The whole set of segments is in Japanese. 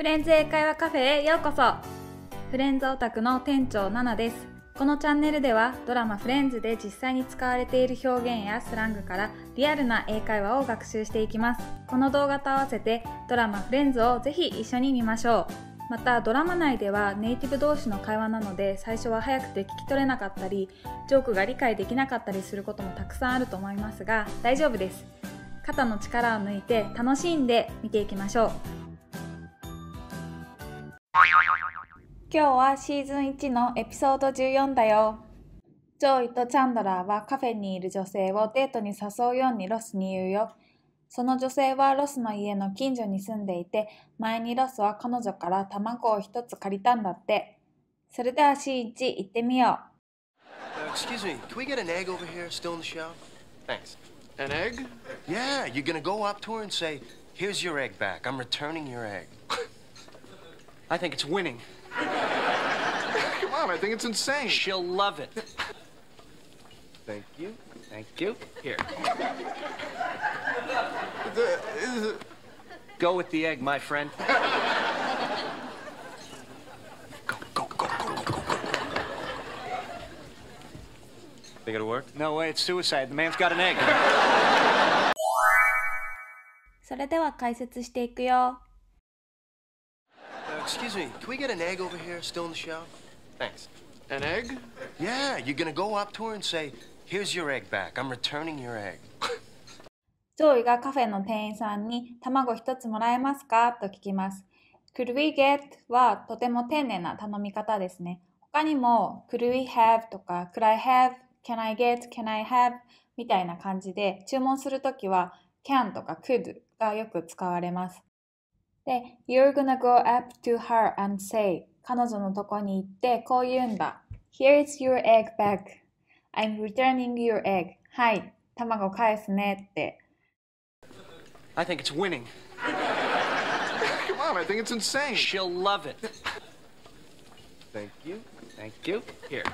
レンズ英会話カフェへようこそ。フレンズオタクの店長ナナです。このチャンネルではドラマフレンズで実際に使われている表現やスラングからリアルな英会話を学習していきます。この動画と合わせてドラマフレンズをぜひ一緒に見ましょう。またドラマ内ではネイティブ同士の会話なので最初は早くて聞き取れなかったりジョークが理解できなかったりすることもたくさんあると思いますが大丈夫です。肩の力を抜いて楽しんで見ていきましょう。今日はシーズン1のエピソード14だよ。ジョイとチャンドラーはカフェにいる女性をデートに誘うようにロスに言うよ。その女性はロスの家の近所に住んでいて、前にロスは彼女から卵を一つ借りたんだって。それではシーン1行ってみよう。 Excuse me, can we get an egg over here, still in the shower? Thanks. An egg? Yeah, you're gonna go up to her and say, here's your egg back, I'm returning your egg. I think it's winning. Come on, I think it's insane. She'll love it. Thank you. Thank you. Here. Go with the egg, my friend. Go. Think it'll work? No way, it's suicide. The man's got an egg. それでは解説していくよ。 Excuse me, can we get an egg over here, still in the shower? Thanks. An egg? Yeah, you're gonna go up to her and say, here's your egg back, I'm returning your egg. ジョイがカフェの店員さんに卵一つもらえますかと聞きます。Could we get はとても丁寧な頼み方ですね。他にも Could we have とか Could I have, Can I get, Can I have みたいな感じで注文するときは Can とか Could がよく使われます。で、You're gonna go up to her and say 彼女のとこに行ってこう言うんだ。Here's your egg back. I'm returning your egg. はい、卵返すねって。 I think it's winning. Come on, I think it's insane. She'll love it. Thank you. Thank you. Here.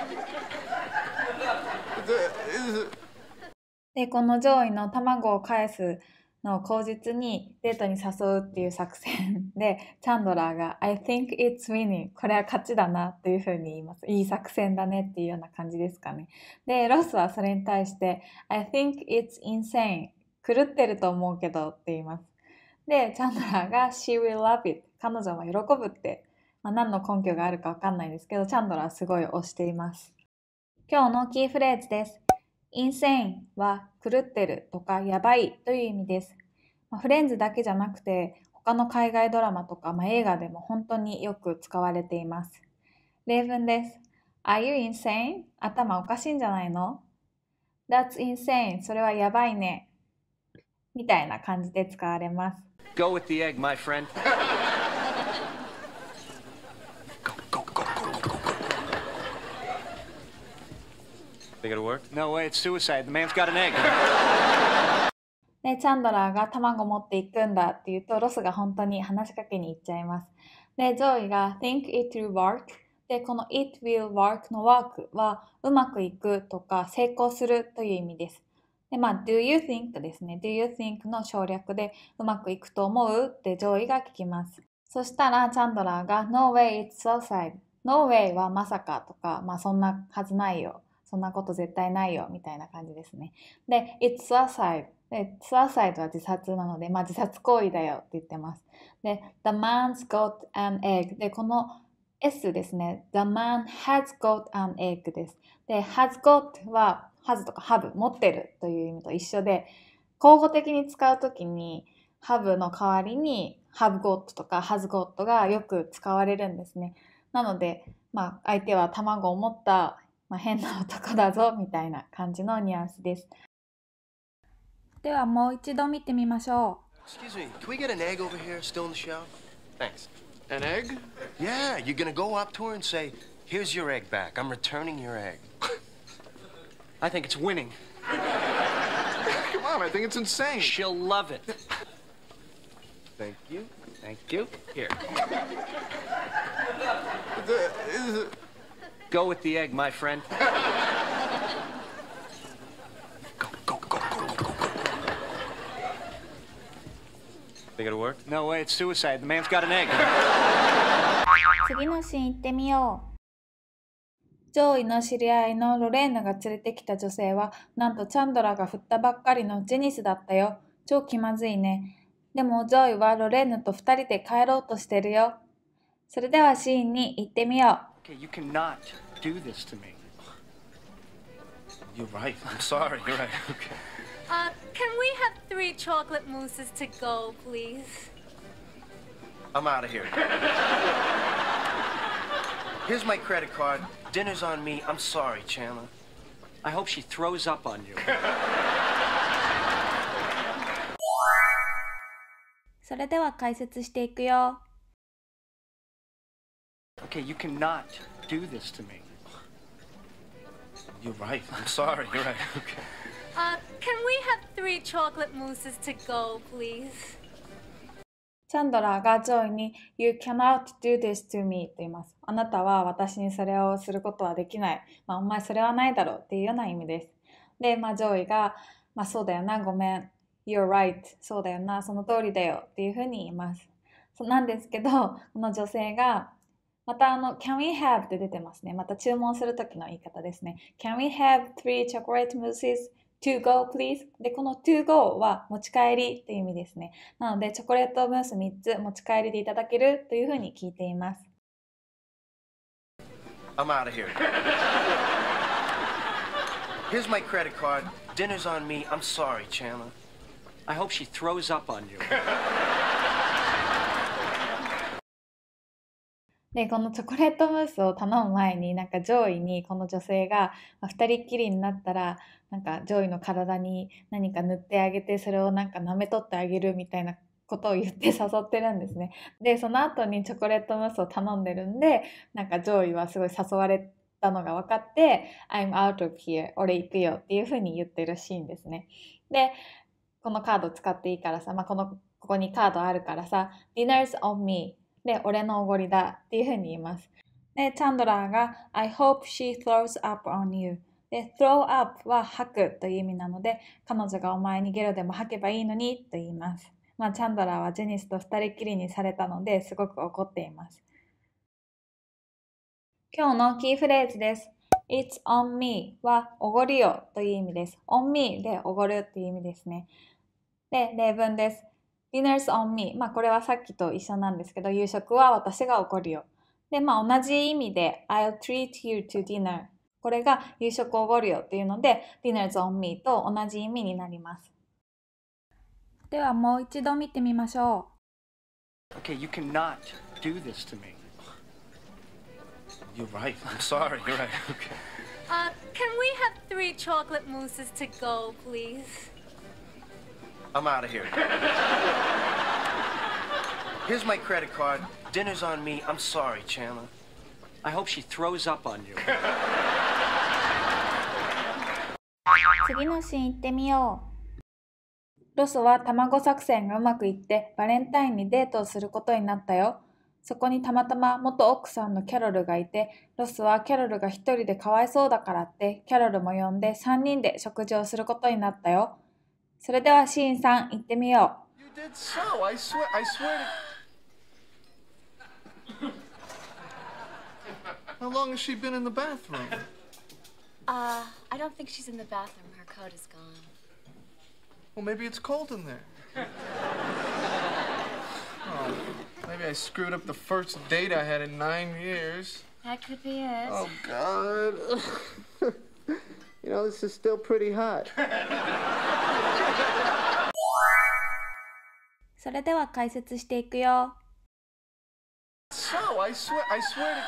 で、この上位の卵を返すのを口実にデートに誘うっていう作戦で、チャンドラーが I think it's winning これは勝ちだなっていうふうに言います。いい作戦だねっていうような感じですかね。で、ロスはそれに対して I think it's insane 狂ってると思うけどって言います。で、チャンドラーが She will love it 彼女は喜ぶって、何の根拠があるかわかんないですけど、チャンドラーすごい推しています。今日のキーフレーズです。insane は狂ってるとかやばいという意味です。フレンズだけじゃなくて他の海外ドラマとか、映画でも本当によく使われています。例文です。Are you insane? 頭おかしいんじゃないの？ That's insane. それはやばいね。みたいな感じで使われます。 Go with the egg, my friend. Think it'll work? No way, it's suicide. The man's got an egg. で、チャンドラーが卵持っていくんだって言うと、ロスが本当に話しかけに行っちゃいます。で、ジョイが think it will work で、この it will work の work はうまくいくとか成功するという意味です。で、do you think ですね。do you think の省略でうまくいくと思うってジョイが聞きます。そしたらチャンドラーが no way it's suicide no way はまさかとか、そんなはずないよ。そんなこと絶対ないよみたいな感じですね。で、it's suicide で、suicide は自殺なので、自殺行為だよって言ってます。で、the man's got an egg で、この S ですね。the man has got an egg です。で、has got は has とか have 持ってるという意味と一緒で、口語的に使うときに have の代わりに have got とか has got がよく使われるんですね。なので、相手は卵を持った変な男だぞみたいな感じのニュアンスです。ではもう一度見てみましょう。Excuse me, can we get an egg over here, still in the shower? Thanks. An egg? Yeah, you're gonna go up to her and say, here's your egg back, I'm returning your egg. I think it's winning. Come on, I think it's insane. She'll love it. Thank you. Thank you. Here. Go with the egg, my friend. Go. Think it'll work? No way, it's suicide. The man's got an egg. 次のシーン行ってみよう。ジョイの知り合いのロレーヌが連れてきた女性は、なんとチャンドラーが振ったばっかりのジェニスだったよ。超気まずいね。でもジョイはロレーヌと二人で帰ろうとしてるよ。それではシーンに行ってみよう。 Okay, you cannot do this to me. You're right. I'm sorry. You're right. Okay. Can we have 3 chocolate mousses to go, please? I'm out of here. Here's my credit card. Dinner's on me. I'm sorry, Chandler. I hope she throws up on you. それでは解説していくよ。 Okay, you cannot do this to me. You're right. I'm sorry. You're right. Okay. Can we have 3 chocolate mousses to go, please? チャンドラーがジョイに You cannot do this to me と言います。あなたは私にそれをすることはできない。お前それはないだろうっていうような意味です。で、ジョイが、そうだよな、ごめん。You're right. そうだよな、その通りだよっていうふうに言います。なんですけど、この女性が、またCan we have って出てますね。また注文するときの言い方ですね。Can we have 3 chocolate mousses to go please? で、この to go は持ち帰りっていう意味ですね。なので、チョコレートムース3つ持ち帰りでいただけるというふうに聞いています。 I'm out of here. Here's my credit card. Dinner's on me. I'm sorry, Chandler. I hope she throws up on you. で、このチョコレートムースを頼む前に、上位にこの女性が、二人っきりになったら、上位の体に何か塗ってあげて、それを舐め取ってあげるみたいなことを言って誘ってるんですね。で、その後にチョコレートムースを頼んでるんで、上位はすごい誘われたのが分かって、I'm out of here. 俺行くよっていうふうに言ってるシーンですね。で、このカード使っていいからさ、ここにカードあるからさ、Dinner's on me. で、俺のおごりだっていうふうに言います。で、チャンドラーが I hope she throws up on you. で、throw up は吐くという意味なので、彼女がお前にゲロでも吐けばいいのにと言います。チャンドラーはジェニスと二人きりにされたのですごく怒っています。今日のキーフレーズです。It's on me はおごりよという意味です。on me でおごるという意味ですね。で、例文です。Dinner's on me。これはさっきと一緒なんですけど、夕食は私がおごるよ。で、同じ意味で I'll treat you to dinner。これが夕食おごるよっていうので、Dinner's on me と同じ意味になります。ではもう一度見てみましょう。Okay, you cannot do this to me. You're right. I'm sorry. You're right. Okay. Can we have 3 chocolate mousses to go, please? I'm out of here. Here's my credit card. Dinner's on me. I'm sorry, Chandler. I hope she throws up on you. 次のシーン行ってみよう。ロスは卵作戦がうまくいってバレンタインにデートをすることになったよ。そこにたまたま元奥さんのキャロルがいて、ロスはキャロルが一人でかわいそうだからってキャロルも呼んで3人で食事をすることになったよ。それではシーン3行ってみよう。 You did so. I swear to... How long has she been in the bathroom? I don't think she's in the bathroom. Her coat is gone. Well, maybe it's cold in there. Oh, maybe I screwed up the first date I had in 9 years. That could be it. Oh, God. You know, this is still pretty hot. それでは解説していくよ。 So, I swear to...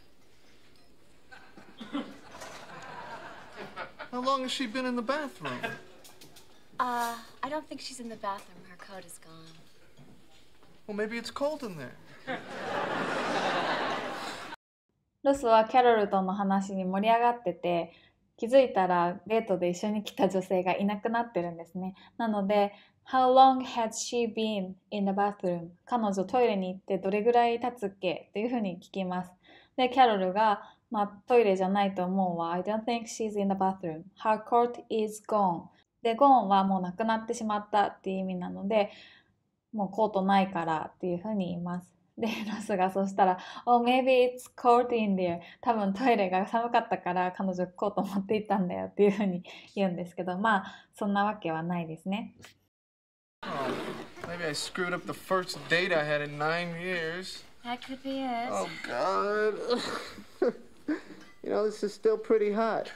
How long has she been in the bathroom? I don't think she's in the bathroom. Her coat is gone. Well, maybe it's cold in there. ロスはキャロルとの話に盛り上がってて、気づいたらデートで一緒に来た女性がいなくなってるんですね。なので、How long has she been in the bathroom? 彼女トイレに行ってどれぐらい経つっけっていうふうに聞きます。で、キャロルが、トイレじゃないと思うわ。I don't think she's in the bathroom. Her coat is gone. で、gone はもうなくなってしまったっていう意味なので、 もうコートないからっていうふうに言います。で、ロスがそしたら、Oh, maybe it's cold in there. 多分トイレが寒かったから彼女コート持って行ったんだよっていうふうに言うんですけど、まあ、そんなわけはないですね。 Oh, maybe I screwed up the first date I had in 9 years. That could be it. Oh, God. You know, this is still pretty hot.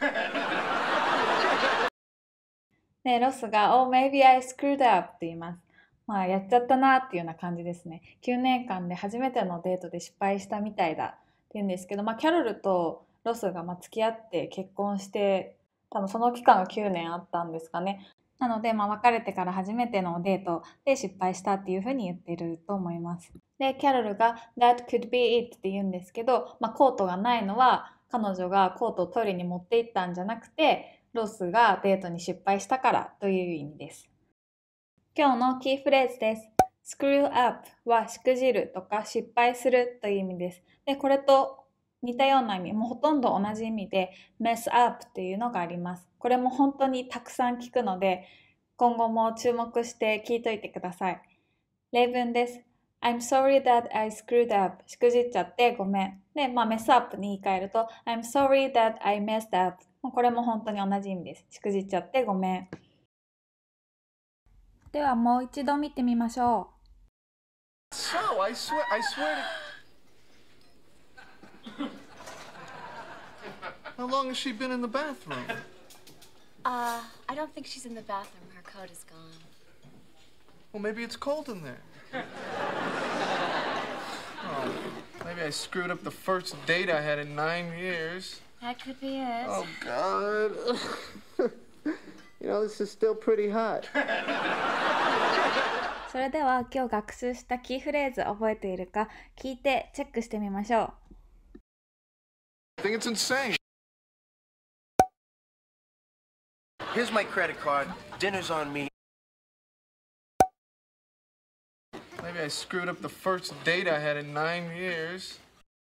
で、ロスが Oh, maybe I screwed up って言います。まあ、やっちゃったなっていうような感じですね。9年間で初めてのデートで失敗したみたいだって言うんですけど、まあ、キャロルとロスが付き合って結婚して、多分その期間が9年あったんですかね。なので、別れてから初めてのデートで失敗したっていうふうに言ってると思います。で、キャロルが That could be it って言うんですけど、コートがないのは彼女がコートをトイレに持って行ったんじゃなくて、ロスがデートに失敗したからという意味です。今日のキーフレーズです。screw up はしくじるとか失敗するという意味です。で、これと似たような意味、もうほとんど同じ意味で mess up っていうのがあります。これも本当にたくさん聞くので、今後も注目して聞いといてください。例文です。I'm sorry that I screwed up. しくじっちゃってごめん。で、mess up に言い換えると I'm sorry that I messed up. これも本当に同じ意味です。しくじっちゃってごめん。ではもう一度見てみましょう。 So, I swear to... How long has she been in the bathroom? I don't think she's in the bathroom. Her coat is gone. Well, maybe it's cold in there. Oh, maybe I screwed up the first date I had in 9 years. That could be it. Oh, God. You know, this is still pretty hot. それでは今日学習したキーフレーズ覚えているか聞いてチェックしてみましょう。 I think it's insane. Here's my credit card. Dinner's on me. Maybe I screwed up the first date I had in 9 years.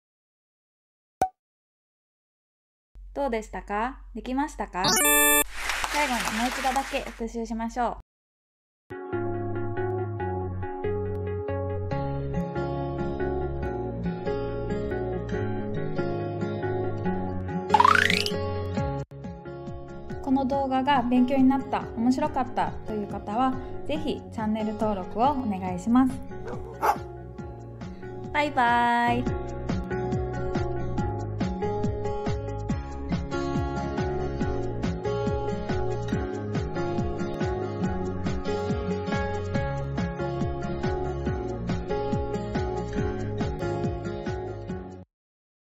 どうでしたか？できましたか？最後にもう一度だけ復習しましょう。この動画が勉強になった、面白かったという方は、ぜひチャンネル登録をお願いします。バイバイ。